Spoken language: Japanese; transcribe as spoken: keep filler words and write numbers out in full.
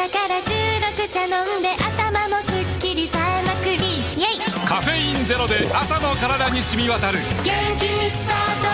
朝からじゅうろく茶飲んで頭もすっきりさえまくりイェイカフェインゼロで朝の体に染み渡る元気にスタート